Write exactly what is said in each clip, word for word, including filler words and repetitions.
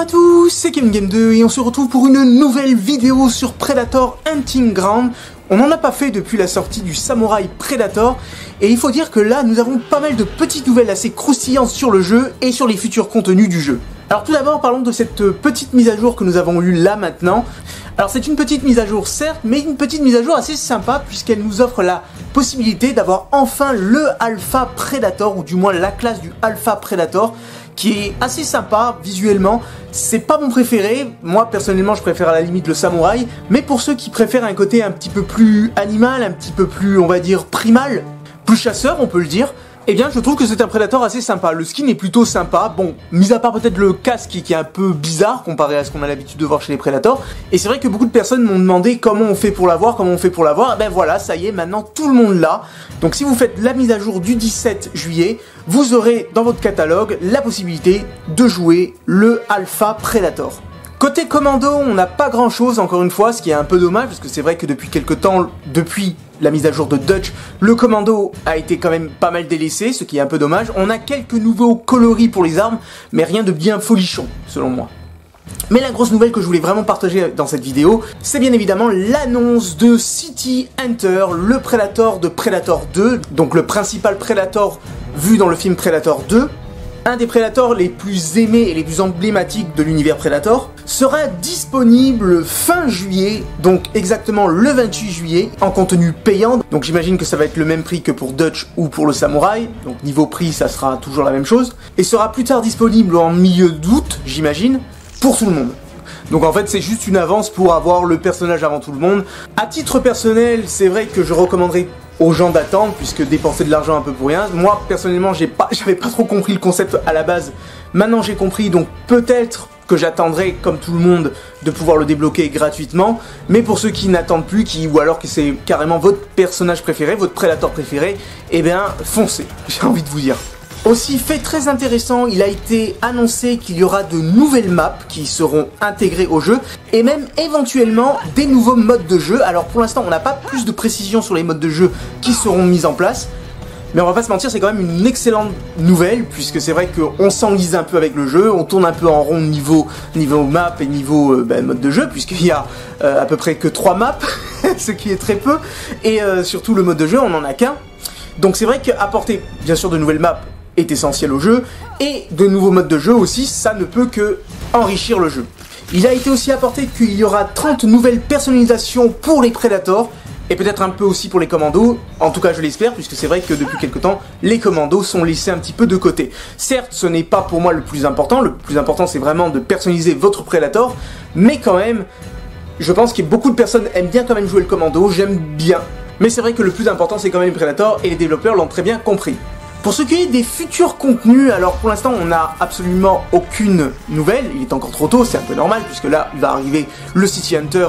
tous, c'est Kevin Game deux et on se retrouve pour une nouvelle vidéo sur Predator Hunting Ground. On n'en a pas fait depuis la sortie du Samurai Predator et il faut dire que là nous avons pas mal de petites nouvelles assez croustillantes sur le jeu et sur les futurs contenus du jeu. Alors tout d'abord parlons de cette petite mise à jour que nous avons eue là maintenant. Alors c'est une petite mise à jour certes, mais une petite mise à jour assez sympa puisqu'elle nous offre la possibilité d'avoir enfin le Alpha Predator, ou du moins la classe du Alpha Predator, qui est assez sympa visuellement. C'est pas mon préféré, moi personnellement je préfère à la limite le samouraï, mais pour ceux qui préfèrent un côté un petit peu plus animal, un petit peu plus on va dire primal, plus chasseur on peut le dire, eh bien je trouve que c'est un Predator assez sympa. Le skin est plutôt sympa, bon, mis à part peut-être le casque qui est un peu bizarre comparé à ce qu'on a l'habitude de voir chez les Predators. Et c'est vrai que beaucoup de personnes m'ont demandé comment on fait pour l'avoir, comment on fait pour l'avoir. Ben voilà, ça y est, maintenant tout le monde l'a. Donc si vous faites la mise à jour du dix-sept juillet, vous aurez dans votre catalogue la possibilité de jouer le Alpha Predator. Côté commando, on n'a pas grand chose encore une fois, ce qui est un peu dommage parce que c'est vrai que depuis quelques temps, depuis la mise à jour de Dutch, le commando a été quand même pas mal délaissé, ce qui est un peu dommage. On a quelques nouveaux coloris pour les armes, mais rien de bien folichon, selon moi. Mais la grosse nouvelle que je voulais vraiment partager dans cette vidéo, c'est bien évidemment l'annonce de City Hunter, le Predator de Predator deux, donc le principal Predator vu dans le film Predator deux. Un des Predators les plus aimés et les plus emblématiques de l'univers Predator, sera disponible fin juillet, donc exactement le vingt-huit juillet, en contenu payant. Donc j'imagine que ça va être le même prix que pour Dutch ou pour le Samurai, donc niveau prix ça sera toujours la même chose, et sera plus tard disponible en milieu d'août, j'imagine, pour tout le monde. Donc en fait c'est juste une avance pour avoir le personnage avant tout le monde. À titre personnel, c'est vrai que je recommanderais aux gens d'attendre, puisque dépenser de l'argent un peu pour rien. Moi personnellement j'ai pas, j'avais pas trop compris le concept à la base. Maintenant j'ai compris, donc peut-être que j'attendrai comme tout le monde de pouvoir le débloquer gratuitement. Mais pour ceux qui n'attendent plus, qui ou alors que c'est carrément votre personnage préféré, votre Predator préféré, eh bien foncez, j'ai envie de vous dire. Aussi, fait très intéressant, il a été annoncé qu'il y aura de nouvelles maps qui seront intégrées au jeu et même éventuellement des nouveaux modes de jeu. Alors pour l'instant on n'a pas plus de précision sur les modes de jeu qui seront mis en place, mais on va pas se mentir, c'est quand même une excellente nouvelle puisque c'est vrai qu'on s'enlise un peu avec le jeu, on tourne un peu en rond niveau, niveau map et niveau euh, ben, mode de jeu, puisqu'il y a euh, à peu près que trois maps, ce qui est très peu, et euh, surtout le mode de jeu on n'en a qu'un. Donc c'est vrai qu'apporter bien sûr de nouvelles maps est essentiel au jeu, et de nouveaux modes de jeu aussi, ça ne peut que enrichir le jeu. Il a été aussi apporté qu'il y aura trente nouvelles personnalisations pour les Predators, et peut-être un peu aussi pour les commandos, en tout cas je l'espère, puisque c'est vrai que depuis quelque temps, les commandos sont laissés un petit peu de côté. Certes, ce n'est pas pour moi le plus important, le plus important c'est vraiment de personnaliser votre Predator, mais quand même, je pense que beaucoup de personnes aiment bien quand même jouer le commando, j'aime bien, mais c'est vrai que le plus important c'est quand même les Predators, et les développeurs l'ont très bien compris. Pour ce qui est des futurs contenus, alors pour l'instant on n'a absolument aucune nouvelle, il est encore trop tôt, c'est un peu normal puisque là il va arriver le City Hunter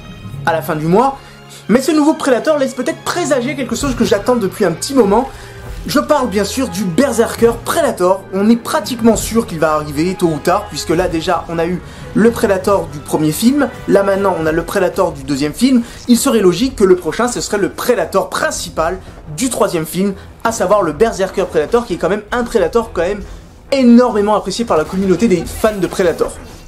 à la fin du mois, mais ce nouveau Predator laisse peut-être présager quelque chose que j'attends depuis un petit moment. Je parle bien sûr du Berserker Predator, on est pratiquement sûr qu'il va arriver tôt ou tard, puisque là déjà on a eu le Predator du premier film, là maintenant on a le Predator du deuxième film, il serait logique que le prochain ce serait le Predator principal du troisième film, à savoir le Berserker Predator, qui est quand même un Predator quand même énormément apprécié par la communauté des fans de Predator.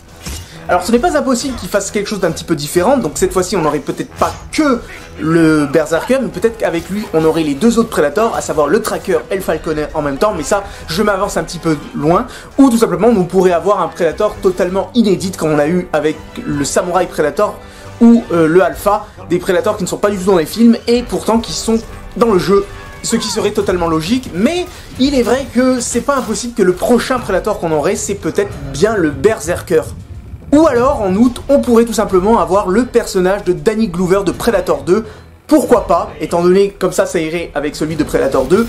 Alors ce n'est pas impossible qu'il fasse quelque chose d'un petit peu différent, donc cette fois-ci on n'aurait peut-être pas que le Berserker, mais peut-être qu'avec lui on aurait les deux autres Predators, à savoir le Tracker et le Falconer en même temps, mais ça je m'avance un petit peu loin, ou tout simplement on pourrait avoir un Predator totalement inédit comme on a eu avec le Samurai Predator ou euh, le Alpha, des Predators qui ne sont pas du tout dans les films et pourtant qui sont dans le jeu, ce qui serait totalement logique, mais il est vrai que c'est pas impossible que le prochain Predator qu'on aurait c'est peut-être bien le Berserker. Ou alors, en août, on pourrait tout simplement avoir le personnage de Danny Glover de Predator deux. Pourquoi pas, étant donné comme ça, ça irait avec celui de Predator deux.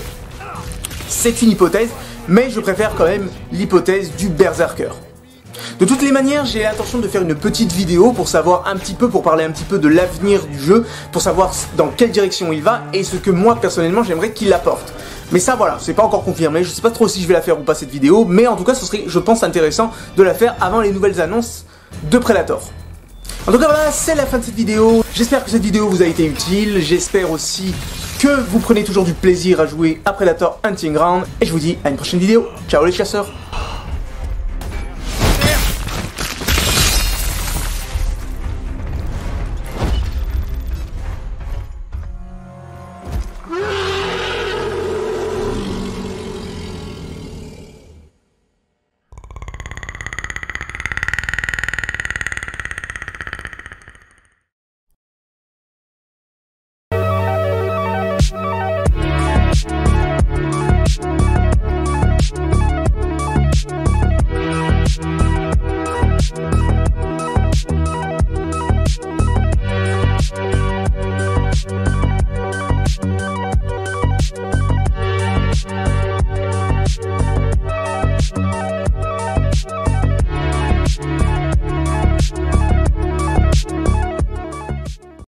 C'est une hypothèse, mais je préfère quand même l'hypothèse du Berserker. De toutes les manières, j'ai l'intention de faire une petite vidéo pour savoir un petit peu, pour parler un petit peu de l'avenir du jeu, pour savoir dans quelle direction il va et ce que moi, personnellement, j'aimerais qu'il apporte. Mais ça voilà, c'est pas encore confirmé, je sais pas trop si je vais la faire ou pas cette vidéo, mais en tout cas ce serait, je pense, intéressant de la faire avant les nouvelles annonces de Predator. En tout cas voilà, c'est la fin de cette vidéo, j'espère que cette vidéo vous a été utile, j'espère aussi que vous prenez toujours du plaisir à jouer à Predator Hunting Ground, et je vous dis à une prochaine vidéo, ciao les chasseurs.